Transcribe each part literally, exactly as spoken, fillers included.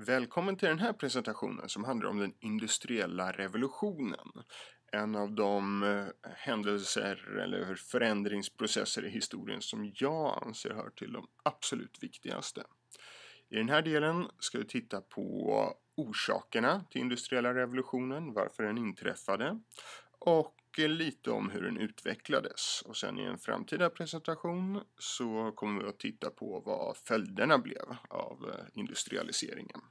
Välkommen till den här presentationen som handlar om den industriella revolutionen. En av de eh, händelser eller förändringsprocesser i historien som jag anser hör till de absolut viktigaste. I den här delen ska vi titta på orsakerna till industriella revolutionen, varför den inträffade och lite om hur den utvecklades. Och sen i en framtida presentation så kommer vi att titta på vad följderna blev av eh, industrialiseringen.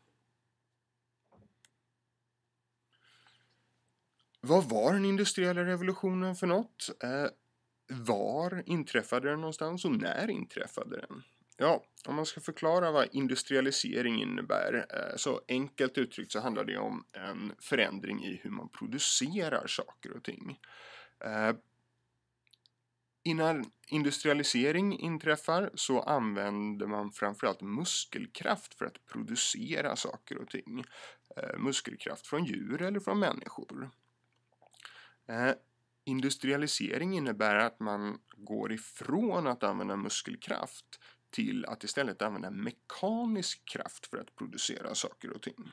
Vad var den industriella revolutionen för något? Eh, var inträffade den någonstans och när inträffade den? Ja, om man ska förklara vad industrialisering innebär, eh, så enkelt uttryckt så handlar det om en förändring i hur man producerar saker och ting. Eh, innan industrialisering inträffar så använder man framförallt muskelkraft för att producera saker och ting. Eh, muskelkraft från djur eller från människor. Eh, industrialisering innebär att man går ifrån att använda muskelkraft till att istället använda mekanisk kraft för att producera saker och ting.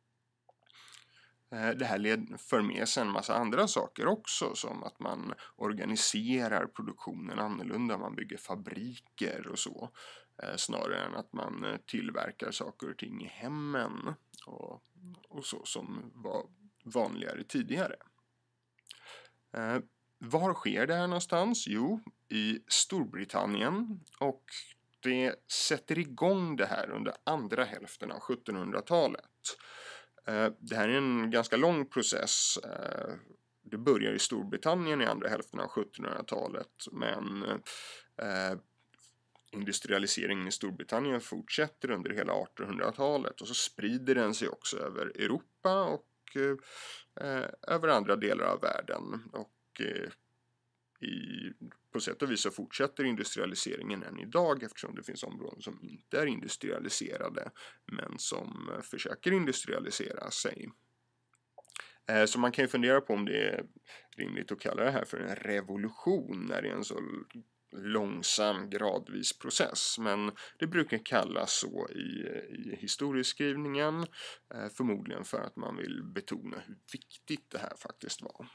Eh, det här led, för med sig en massa andra saker också, som att man organiserar produktionen annorlunda, man bygger fabriker och så, eh, snarare än att man eh, tillverkar saker och ting i hemmen och, och så som var vanligare tidigare. Eh, var sker det här någonstans? Jo, i Storbritannien, och det sätter igång det här under andra hälften av sjuttonhundratalet. Eh, det här är en ganska lång process. Eh, det börjar i Storbritannien i andra hälften av sjuttonhundratalet, men eh, industrialiseringen i Storbritannien fortsätter under hela artonhundratalet och så sprider den sig också över Europa och eh, över andra delar av världen. Och eh, i, på sätt och vis så fortsätter industrialiseringen än idag, eftersom det finns områden som inte är industrialiserade men som eh, försöker industrialisera sig. Eh, så man kan ju fundera på om det är rimligt att kalla det här för en revolution när det är en så långsam, gradvis process, men det brukar kallas så i, i historieskrivningen, eh, förmodligen för att man vill betona hur viktigt det här faktiskt var.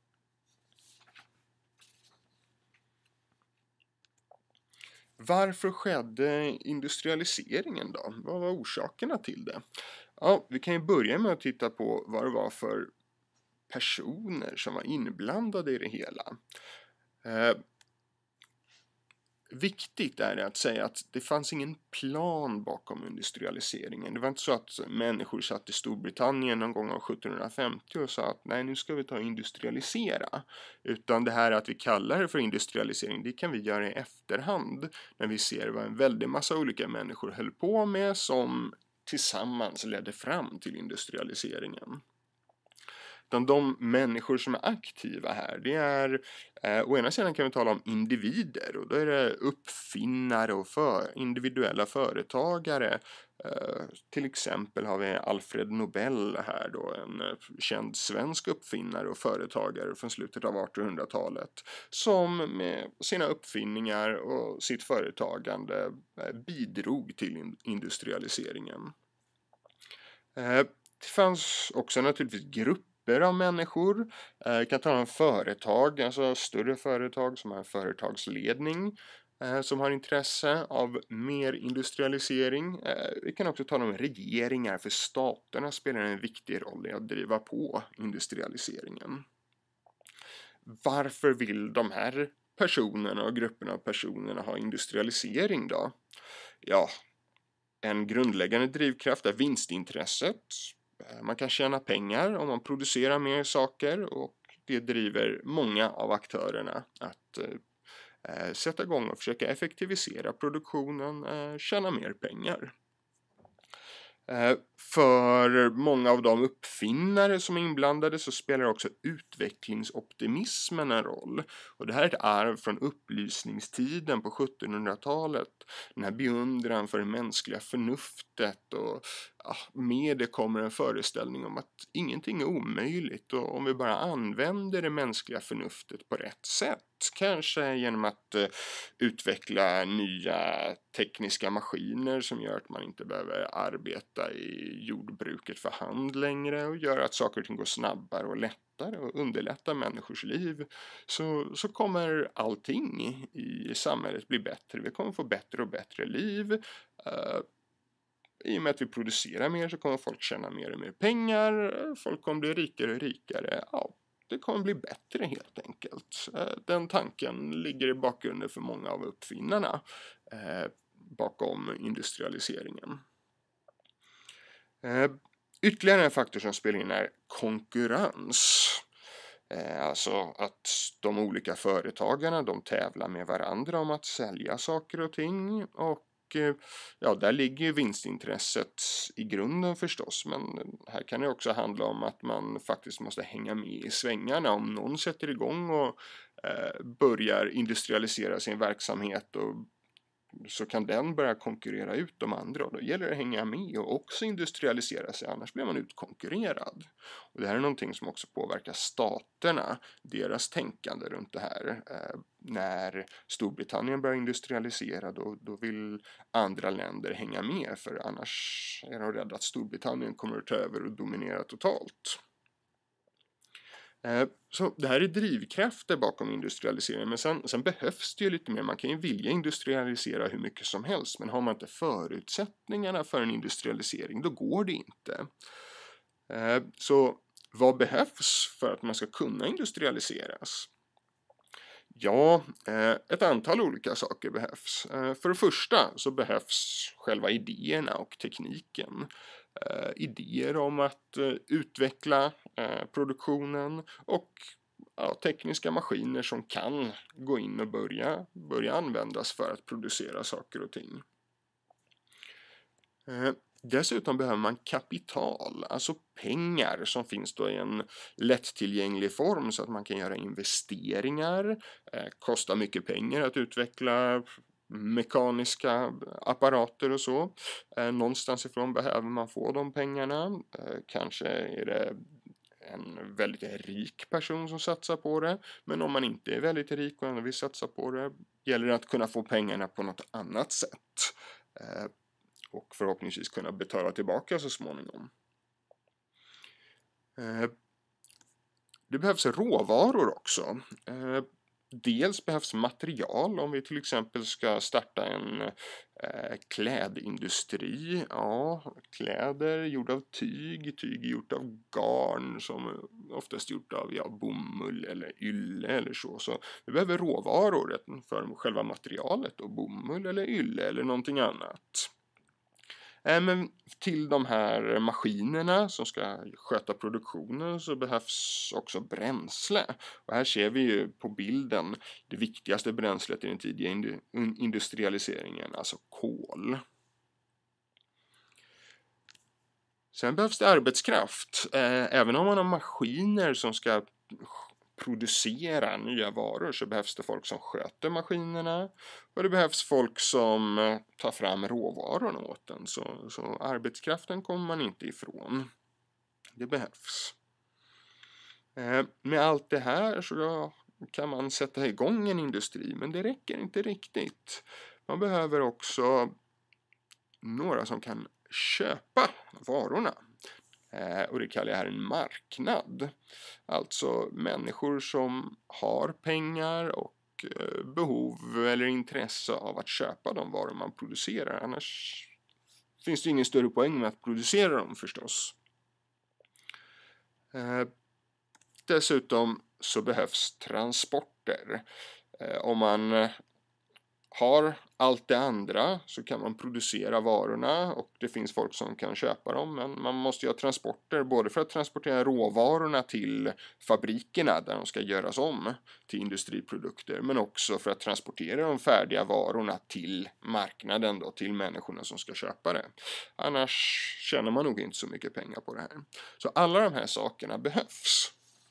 Varför skedde industrialiseringen då? Vad var orsakerna till det? Ja, vi kan ju börja med att titta på vad det var för personer som var inblandade i det hela. Eh, Viktigt är det att säga att det fanns ingen plan bakom industrialiseringen. Det var inte så att människor satt i Storbritannien någon gång av sjuttonhundrafemtio och sa att nej, nu ska vi ta och industrialisera. Utan det här att vi kallar det för industrialisering, det kan vi göra i efterhand när vi ser vad en väldig massa olika människor höll på med som tillsammans ledde fram till industrialiseringen. De människor som är aktiva här, det är eh, å ena sidan kan vi tala om individer, och då är det uppfinnare och för, individuella företagare. Eh, till exempel har vi Alfred Nobel här då, en eh, känd svensk uppfinnare och företagare från slutet av artonhundratalet, som med sina uppfinningar och sitt företagande eh, bidrog till in- industrialiseringen. Eh, det fanns också naturligtvis grupper av människor. Eh, vi kan tala om företag, alltså större företag som har en företagsledning eh, som har intresse av mer industrialisering. Eh, vi kan också tala om regeringar, för staterna spelar en viktig roll i att driva på industrialiseringen. Varför vill de här personerna och grupperna av personerna ha industrialisering då? Ja, en grundläggande drivkraft är vinstintresset. Man kan tjäna pengar om man producerar mer saker, och det driver många av aktörerna att eh, sätta igång och försöka effektivisera produktionen, eh, tjäna mer pengar. Eh, för många av de uppfinnare som är inblandade så spelar också utvecklingsoptimismen en roll. Och det här är ett arv från upplysningstiden på sjuttonhundratalet. Den här beundran för det mänskliga förnuftet, och ja, med det kommer en föreställning om att ingenting är omöjligt, och om vi bara använder det mänskliga förnuftet på rätt sätt Kanske genom att eh, utveckla nya tekniska maskiner som gör att man inte behöver arbeta i jordbruket för hand längre och gör att saker och ting går snabbare och lättare och underlättar människors liv, så, så kommer allting i samhället bli bättre. Vi kommer få bättre och bättre liv. Uh, I och med att vi producerar mer så kommer folk tjäna mer och mer pengar. Folk kommer bli rikare och rikare. Ja, det kommer bli bättre helt enkelt. Den tanken ligger i bakgrunden för många av uppfinnarna eh, bakom industrialiseringen. Eh, ytterligare en faktor som spelar in är konkurrens. Eh, alltså att de olika företagarna, de tävlar med varandra om att sälja saker och ting, och ja, där ligger ju vinstintresset i grunden förstås, men här kan det också handla om att man faktiskt måste hänga med i svängarna. Om någon sätter igång och eh, börjar industrialisera sin verksamhet, och så kan den börja konkurrera ut de andra, och då gäller det att hänga med och också industrialisera sig, annars blir man utkonkurrerad. Och det här är någonting som också påverkar staterna, deras tänkande runt det här. Eh, när Storbritannien börjar industrialisera, då, då vill andra länder hänga med, för annars är de rädda att Storbritannien kommer att ta över och dominera totalt. Så det här är drivkrafter bakom industrialiseringen, men sen, sen behövs det ju lite mer. Man kan ju vilja industrialisera hur mycket som helst, men har man inte förutsättningarna för en industrialisering, då går det inte. Så vad behövs för att man ska kunna industrialiseras? Ja, ett antal olika saker behövs. För det första så behövs själva idéerna och tekniken. Uh, idéer om att uh, utveckla uh, produktionen och uh, tekniska maskiner som kan gå in och börja, börja användas för att producera saker och ting. Uh, dessutom behöver man kapital, alltså pengar som finns då i en lättillgänglig form så att man kan göra investeringar. Uh, kostar mycket pengar att utveckla mekaniska apparater och så. Eh, någonstans ifrån behöver man få de pengarna. Eh, kanske är det en väldigt rik person som satsar på det. Men om man inte är väldigt rik och ändå vill satsa på det, gäller det att kunna få pengarna på något annat sätt. Eh, och förhoppningsvis kunna betala tillbaka så småningom. Eh, det behövs råvaror också. Eh, Dels behövs material om vi till exempel ska starta en eh, klädindustri. Ja, kläder gjorda av tyg, tyg gjort av garn som oftast gjort av ja, bomull eller ylle eller så. Så vi behöver råvaror för själva materialet och bomull eller ylle eller någonting annat. Men till de här maskinerna som ska sköta produktionen så behövs också bränsle. Och här ser vi ju på bilden det viktigaste bränslet i den tidiga industrialiseringen, alltså kol. Sen behövs det arbetskraft. Även om man har maskiner som ska producera nya varor så behövs det folk som sköter maskinerna, och det behövs folk som tar fram råvarorna åt den, så, så arbetskraften kommer man inte ifrån. Det behövs. Eh, med allt det här så kan man sätta igång en industri, men det räcker inte riktigt. Man behöver också några som kan köpa varorna. Och det kallar jag här en marknad. Alltså människor som har pengar och behov eller intresse av att köpa de varor man producerar. Annars finns det ingen större poäng med att producera dem förstås. Dessutom så behövs transporter. Om man har allt det andra så kan man producera varorna och det finns folk som kan köpa dem, men man måste ju ha transporter både för att transportera råvarorna till fabrikerna där de ska göras om till industriprodukter, men också för att transportera de färdiga varorna till marknaden då, till människorna som ska köpa det. Annars tjänar man nog inte så mycket pengar på det här. Så alla de här sakerna behövs.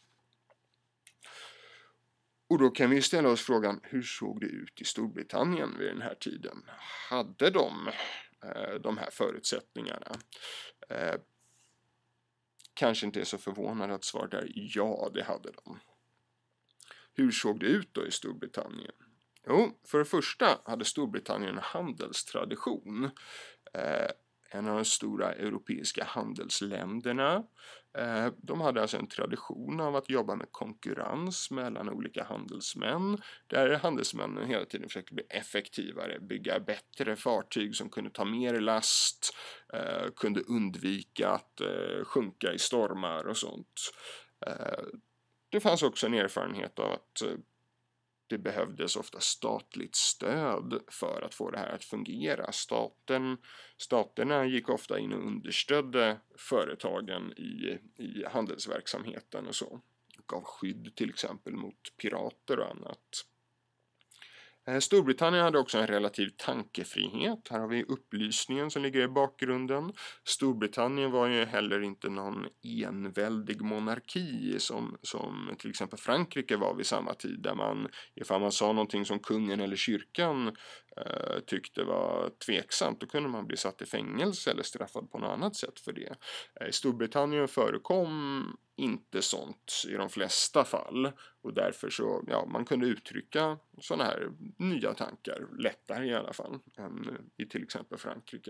Och då kan vi ställa oss frågan, hur såg det ut i Storbritannien vid den här tiden? Hade de eh, de här förutsättningarna? Eh, kanske inte är så förvånande att svaret är ja, det hade de. Hur såg det ut då i Storbritannien? Jo, för det första hade Storbritannien en handelstradition. Eh, en av de stora europeiska handelsländerna. Eh, de hade alltså en tradition av att jobba med konkurrens mellan olika handelsmän. Där handelsmännen hela tiden försökte bli effektivare, bygga bättre fartyg som kunde ta mer last, eh, kunde undvika att eh, sjunka i stormar och sånt. Eh, det fanns också en erfarenhet av att eh, det behövdes ofta statligt stöd för att få det här att fungera. Staten, staterna gick ofta in och understödde företagen i, i handelsverksamheten och så. Gav skydd till exempel mot pirater och annat. Storbritannien hade också en relativ tankefrihet. Här har vi upplysningen som ligger i bakgrunden. Storbritannien var ju heller inte någon enväldig monarki som, som till exempel Frankrike var vid samma tid. Där man, ifall man sa någonting som kungen eller kyrkan eh, tyckte var tveksamt, då kunde man bli satt i fängelse eller straffad på något annat sätt för det. I Storbritannien förekom inte sånt i de flesta fall, och därför så, ja, man kunde uttrycka sådana här nya tankar lättare i alla fall än i till exempel Frankrike.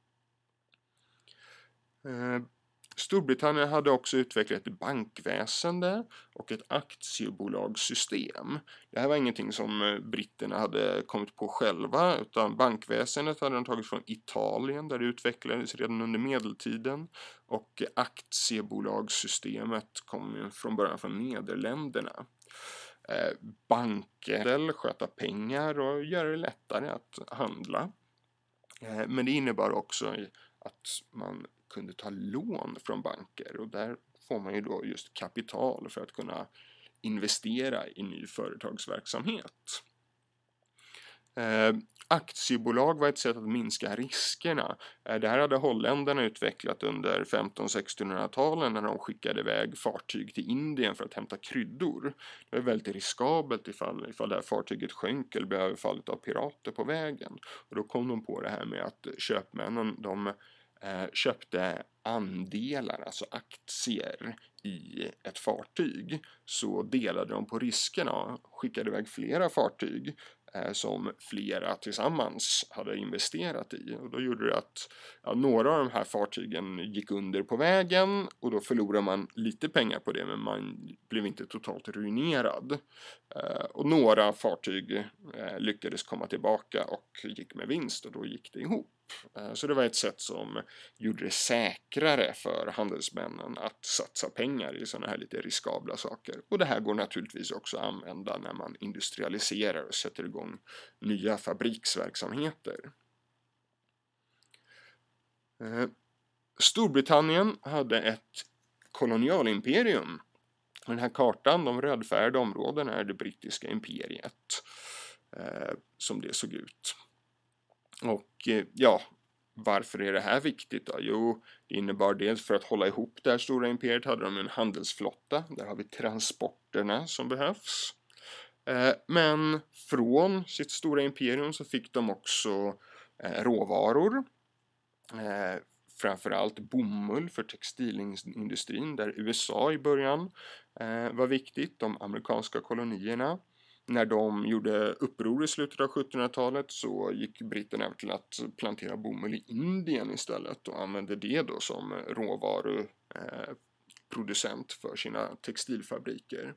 Eh, Storbritannien hade också utvecklat ett bankväsende och ett aktiebolagssystem. Det här var ingenting som britterna hade kommit på själva, utan bankväsendet hade de tagit från Italien där det utvecklades redan under medeltiden, och aktiebolagssystemet kom från början från Nederländerna. Eh, banker, sköta pengar och göra det lättare att handla. Eh, men det innebar också att man kunde ta lån från banker, och där får man ju då just kapital för att kunna investera i ny företagsverksamhet. Eh, aktiebolag var ett sätt att minska riskerna. Eh, det här hade holländarna utvecklat under femtonhundra-sextonhundratalen när de skickade iväg fartyg till Indien för att hämta kryddor. Det var väldigt riskabelt ifall, ifall det här fartyget sjönk eller blev överfallet av pirater på vägen. Och då kom de på det här med att köpmännen, de eh, köpte andelar, alltså aktier i ett fartyg. Så delade de på riskerna, skickade iväg flera fartyg som flera tillsammans hade investerat i, och då gjorde det att ja, några av de här fartygen gick under på vägen, och då förlorade man lite pengar på det, men man blev inte totalt ruinerad. Eh, och några fartyg eh, lyckades komma tillbaka och gick med vinst, och då gick det ihop. Eh, så det var ett sätt som gjorde det säkrare för handelsmännen att satsa pengar i sådana här lite riskabla saker. Och det här går naturligtvis också att använda när man industrialiserar och sätter igång nya fabriksverksamheter. Eh, Storbritannien hade ett kolonialimperium. Den här kartan, de rödfärgade områdena, är det brittiska imperiet eh, som det såg ut. Och eh, ja, varför är det här viktigt då? Jo, det innebar dels för att hålla ihop det här stora imperiet hade de en handelsflotta. Där har vi transporterna som behövs. Eh, men från sitt stora imperium så fick de också eh, råvaror. Eh, framförallt bomull för textilindustrin, där U S A i början eh, var viktigt, de amerikanska kolonierna. När de gjorde uppror i slutet av sjuttonhundratalet så gick britterna över till att plantera bomull i Indien istället och använde det då som råvaruproducent eh, för sina textilfabriker.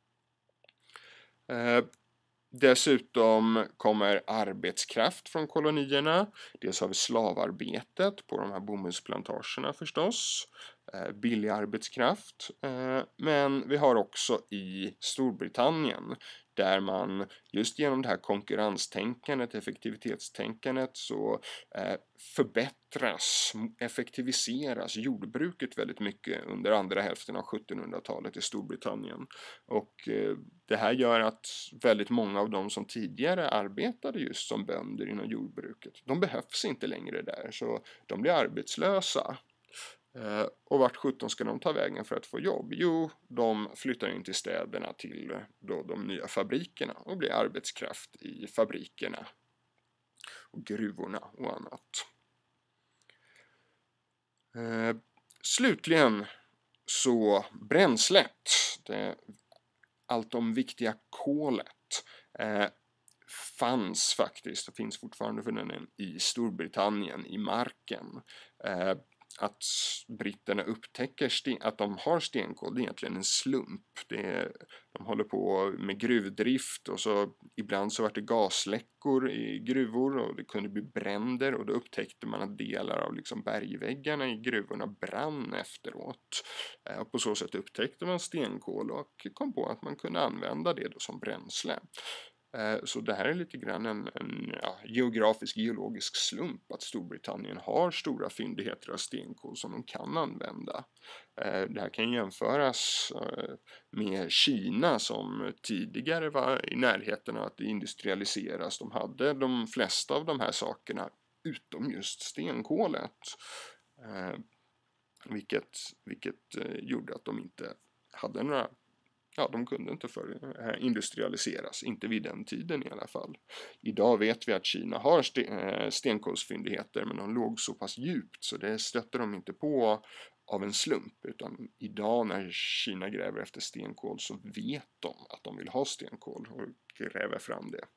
Eh, Dessutom kommer arbetskraft från kolonierna. Dels har vi slavarbetet på de här bomullsplantagerna förstås. Eh, billig arbetskraft. Eh, men vi har också i Storbritannien där man just genom det här konkurrenstänkandet, effektivitetstänkandet så eh, förbättras, effektiviseras jordbruket väldigt mycket under andra hälften av sjuttonhundratalet i Storbritannien. Och eh, det här gör att väldigt många av de som tidigare arbetade just som bönder inom jordbruket, de behövs inte längre där, så de blir arbetslösa. Uh, och vart sjutton ska de ta vägen för att få jobb? Jo, de flyttar in till städerna till då de nya fabrikerna och blir arbetskraft i fabrikerna och gruvorna och annat. Uh, slutligen så bränslet. Det allt om viktiga kolet eh, fanns faktiskt, och finns fortfarande för den i Storbritannien, i marken. Eh, att britterna upptäcker sten, att de har stenkol, det är egentligen en slump. Det är, de håller på med gruvdrift och så ibland så var det gasläckor i gruvor och det kunde bli bränder, och då upptäckte man att delar av liksom bergväggarna i gruvorna brann efteråt. Eh, och på så sätt upptäckte man stenkol och kom på att man kunde använda det då som bränsle. Så det här är lite grann en, en ja, geografisk, geologisk slump att Storbritannien har stora fyndigheter av stenkol som de kan använda. Det här kan jämföras med Kina som tidigare var i närheten av att industrialiseras. De hade de flesta av de här sakerna utom just stenkolet. Vilket, vilket gjorde att de inte hade några Ja, de kunde inte för industrialiseras, inte vid den tiden i alla fall. Idag vet vi att Kina har stenkolsfyndigheter, men de låg så pass djupt så det stötte de inte på av en slump, utan idag när Kina gräver efter stenkol så vet de att de vill ha stenkol och gräver fram det.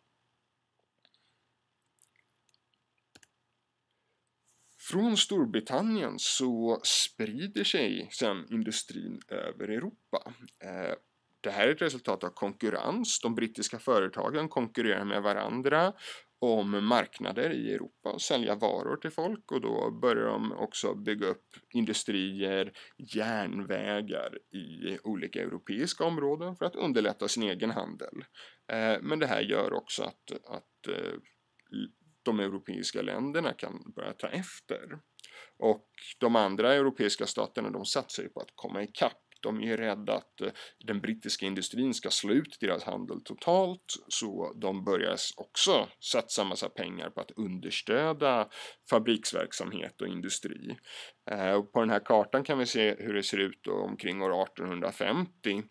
Från Storbritannien så sprider sig sedan industrin över Europa. Det här är ett resultat av konkurrens. De brittiska företagen konkurrerar med varandra om marknader i Europa och sälja varor till folk, och då börjar de också bygga upp industrier, järnvägar i olika europeiska områden för att underlätta sin egen handel. Men det här gör också att, att de europeiska länderna kan börja ta efter. Och de andra europeiska staterna, de satsar ju på att komma ikapp. De är ju rädda att den brittiska industrin ska slå ut deras handel totalt, så de börjar också satsa massa pengar på att understöda fabriksverksamhet och industri. Och på den här kartan kan vi se hur det ser ut då omkring år artonhundrafemtio.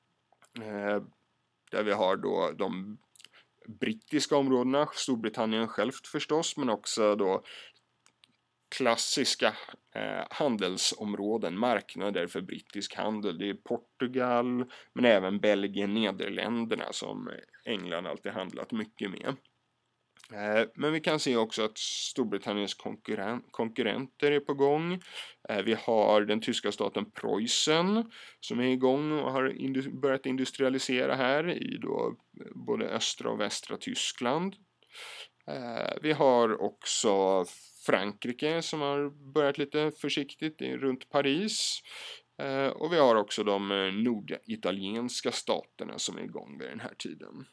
Där vi har då de brittiska områdena, Storbritannien självt förstås, men också då klassiska eh, handelsområden, marknader för brittisk handel. Det är Portugal, men även Belgien, Nederländerna som England alltid handlat mycket med. Eh, men vi kan se också att Storbritanniens konkurren- konkurrenter är på gång. Eh, vi har den tyska staten Preussen som är igång och har indu- börjat industrialisera här i då både östra och västra Tyskland. Eh, vi har också Frankrike som har börjat lite försiktigt runt Paris. Eh, och vi har också de norditalienska staterna som är igång vid den här tiden.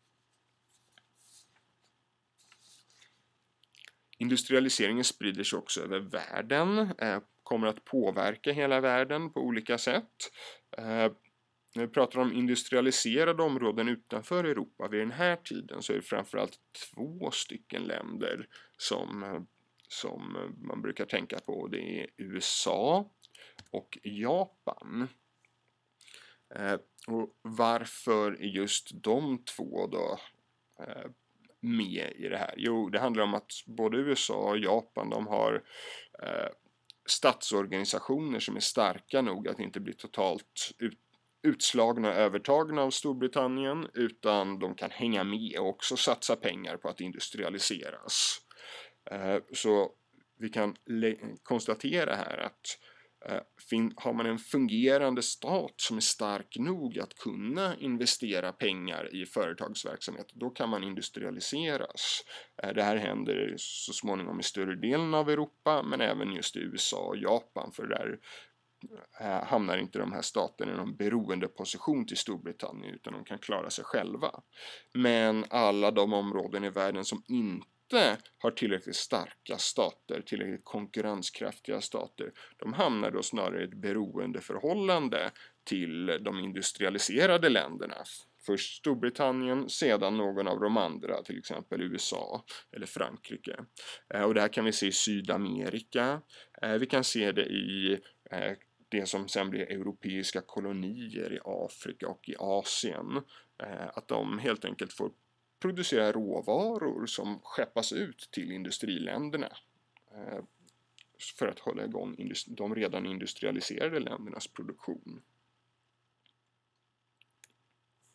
Industrialiseringen sprider sig också över världen, eh, kommer att påverka hela världen på olika sätt. Eh, När vi pratar om industrialiserade områden utanför Europa vid den här tiden så är det framförallt två stycken länder som, som man brukar tänka på. Det är U S A och Japan. Eh, och varför är just de två då eh, med i det här? Jo, det handlar om att både U S A och Japan, de har eh, statsorganisationer som är starka nog att inte bli totalt ut utslagna och övertagna av Storbritannien, utan de kan hänga med och också satsa pengar på att industrialiseras. Så vi kan konstatera här att har man en fungerande stat som är stark nog att kunna investera pengar i företagsverksamhet, då kan man industrialiseras. Det här händer så småningom i större delen av Europa, men även just i U S A och Japan, för där hamnar inte de här staterna i någon beroendeposition till Storbritannien, utan de kan klara sig själva. Men alla de områden i världen som inte har tillräckligt starka stater, tillräckligt konkurrenskraftiga stater, de hamnar då snarare i ett beroendeförhållande till de industrialiserade länderna. Först Storbritannien, sedan någon av de andra, till exempel U S A eller Frankrike. Och det här kan vi se i Sydamerika. Vi kan se det i det som sen blir europeiska kolonier i Afrika och i Asien. Att de helt enkelt får producera råvaror som skeppas ut till industriländerna för att hålla igång de redan industrialiserade ländernas produktion.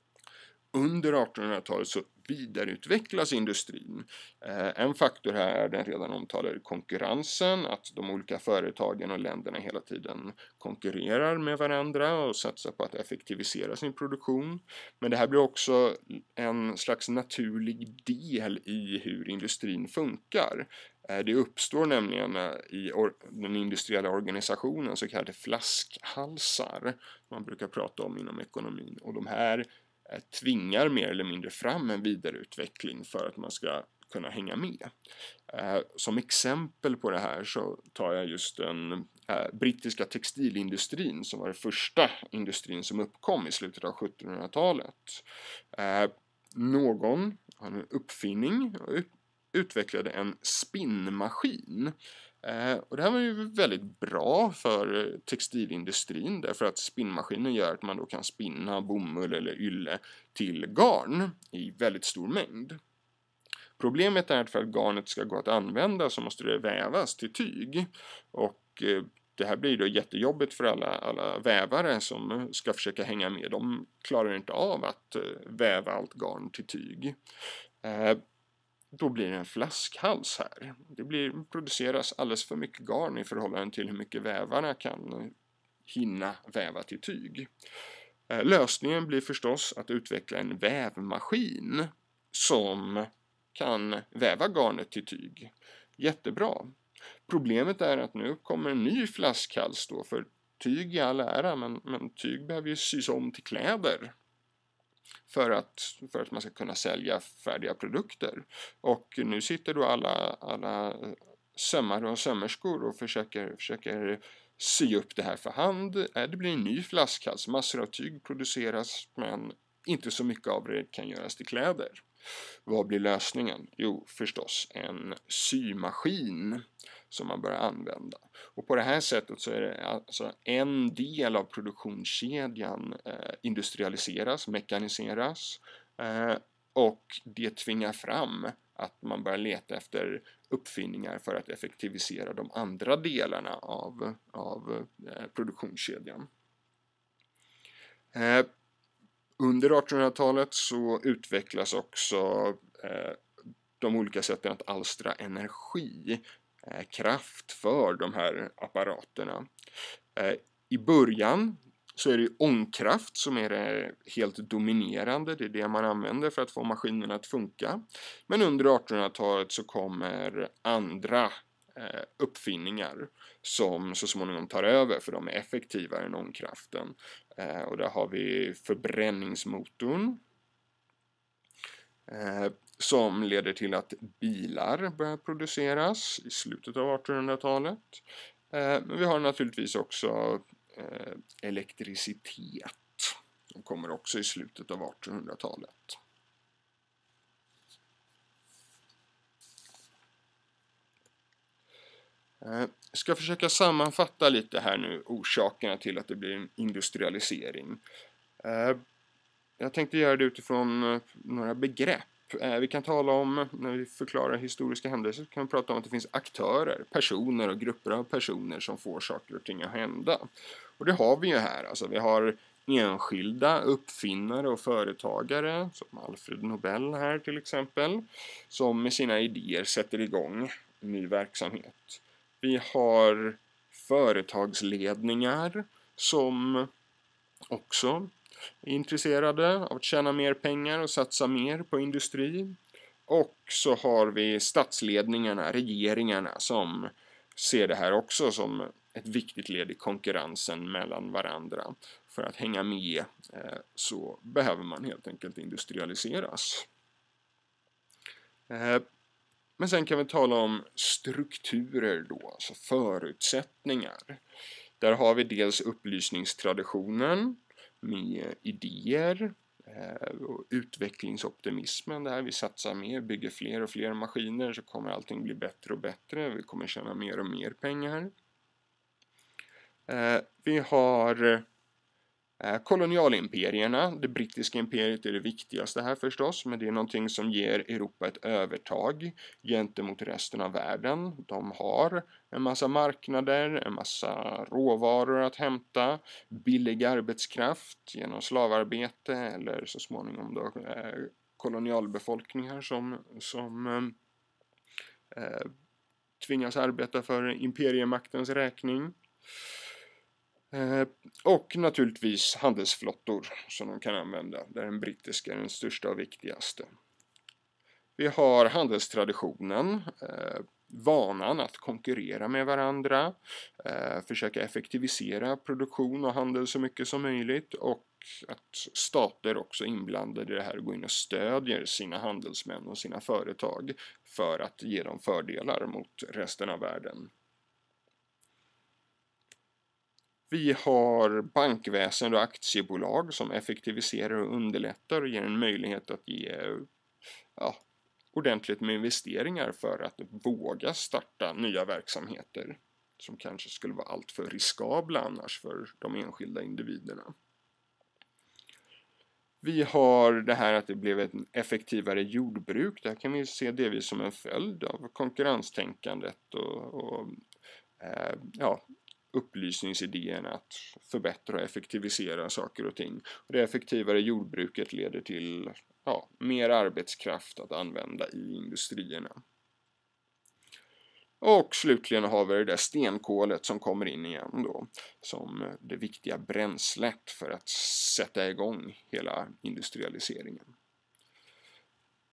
Under artonhundratalet så vidareutvecklas industrin. En faktor här är den redan omtalade konkurrensen, att de olika företagen och länderna hela tiden konkurrerar med varandra och satsar på att effektivisera sin produktion. Men det här blir också en slags naturlig del i hur industrin funkar. Det uppstår nämligen i den industriella organisationen så kallade flaskhalsar, man brukar prata om inom ekonomin, och de här tvingar mer eller mindre fram en vidareutveckling för att man ska kunna hänga med. Som exempel på det här så tar jag just den brittiska textilindustrin som var den första industrin som uppkom i slutet av sjuttonhundratalet. Någon hade en uppfinning och utvecklade en spinnmaskin. Eh, och det här var ju väldigt bra för textilindustrin därför att spinnmaskinen gör att man då kan spinna bomull eller ylle till garn i väldigt stor mängd. Problemet är att för att garnet ska gå att använda så måste det vävas till tyg, och eh, det här blir då jättejobbigt för alla, alla vävare som ska försöka hänga med. De klarar inte av att eh, väva allt garn till tyg. Eh, Då blir det en flaskhals här. Det blir, produceras alldeles för mycket garn i förhållande till hur mycket vävarna kan hinna väva till tyg. Lösningen blir förstås att utveckla en vävmaskin som kan väva garnet till tyg. Jättebra. Problemet är att nu kommer en ny flaskhals då, för tyg i all ära, men, men tyg behöver ju sys om till kläder. För att, för att man ska kunna sälja färdiga produkter. Och nu sitter då alla, alla sömmare och sömmerskor och försöker, försöker sy upp det här för hand. Det blir en ny flaskhals. Massor av tyg produceras men inte så mycket av det kan göras till kläder. Vad blir lösningen? Jo, förstås en symaskin som man börjar använda. Och på det här sättet så är det alltså en del av produktionskedjan eh, industrialiseras, mekaniseras eh, och det tvingar fram att man börjar leta efter uppfinningar för att effektivisera de andra delarna av, av eh, produktionskedjan. Eh, Under artonhundratalet så utvecklas också eh, de olika sätten att alstra energi, eh, kraft för de här apparaterna. Eh, I början så är det ångkraft som är det helt dominerande, det är det man använder för att få maskinerna att funka. Men under artonhundratalet så kommer andra eh, uppfinningar som så småningom tar över, för de är effektivare än ångkraften. Eh, och där har vi förbränningsmotorn eh, som leder till att bilar börjar produceras i slutet av artonhundratalet. Eh, men vi har naturligtvis också eh, elektricitet som kommer också i slutet av artonhundratalet. Jag ska försöka sammanfatta lite här nu orsakerna till att det blir en industrialisering. Jag tänkte göra det utifrån några begrepp. Vi kan tala om, när vi förklarar historiska händelser, kan vi prata om att det finns aktörer, personer och grupper av personer som får saker och ting att hända. Och det har vi ju här. Alltså vi har enskilda uppfinnare och företagare, som Alfred Nobel här till exempel, som med sina idéer sätter igång ny verksamhet. Vi har företagsledningar som också är intresserade av att tjäna mer pengar och satsa mer på industri. Och så har vi statsledningarna, regeringarna, som ser det här också som ett viktigt led i konkurrensen mellan varandra. För att hänga med så behöver man helt enkelt industrialiseras. Men sen kan vi tala om strukturer då, alltså förutsättningar. Där har vi dels upplysningstraditionen med idéer och utvecklingsoptimismen där vi satsar mer, bygger fler och fler maskiner så kommer allting bli bättre och bättre. Vi kommer tjäna mer och mer pengar. Vi har Kolonialimperierna, det brittiska imperiet är det viktigaste här förstås, men det är någonting som ger Europa ett övertag gentemot resten av världen. De har en massa marknader, en massa råvaror att hämta, billig arbetskraft genom slavarbete eller så småningom då kolonialbefolkningar som, som eh, tvingas arbeta för imperiemaktens räkning. Eh, och naturligtvis handelsflottor som de kan använda, där den brittiska är den största och viktigaste. Vi har handelstraditionen, eh, vanan att konkurrera med varandra, eh, försöka effektivisera produktion och handel så mycket som möjligt och att stater också inblandade i det här går in och stödjer sina handelsmän och sina företag för att ge dem fördelar mot resten av världen. Vi har bankväsen och aktiebolag som effektiviserar och underlättar och ger en möjlighet att ge ja, ordentligt med investeringar för att våga starta nya verksamheter som kanske skulle vara allt för riskabla annars för de enskilda individerna. Vi har det här att det blev ett effektivare jordbruk. Där kan vi se delvis som en följd av konkurrenstänkandet och, och eh, ja, upplysningsidén att förbättra och effektivisera saker och ting. Och det effektivare jordbruket leder till ja, mer arbetskraft att använda i industrierna. Och slutligen har vi det där stenkolet som kommer in igen då, som det viktiga bränslet för att sätta igång hela industrialiseringen.